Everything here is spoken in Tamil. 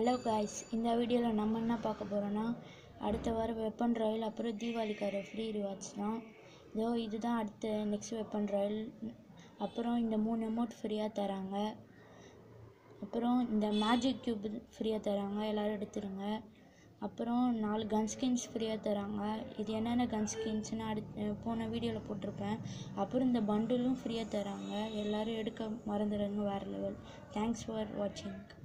ஹலோ காய்ஸ், இந்த வீடியோவில் நம்ம என்ன பார்க்க போகிறோன்னா, அடுத்த வாரம் வெப்பன் ராயல் அப்புறம் தீபாவளிக்கார ஃப்ரீ ரிவார்ட்ஸ் தான். இதுதான் அடுத்த நெக்ஸ்ட் வெப்பன் ராயல். அப்புறம் இந்த 3 அமௌண்ட் ஃப்ரீயாக தராங்க. அப்புறம் இந்த மேஜிக் கியூப் ஃப்ரீயாக தராங்க, எல்லோரும் எடுத்துருங்க. அப்புறம் 4 கன் ஸ்கின்ஸ் ஃப்ரீயாக தராங்க. இது என்னென்ன கன் ஸ்கின்ஸ்னு போன வீடியோவில் போட்டிருப்பேன். அப்புறம் இந்த பண்டிலும் ஃப்ரீயாக தராங்க, எல்லோரும் எடுக்க மறந்துடுங்க. வேறு லெவல். தேங்க்ஸ் ஃபார் வாட்சிங்.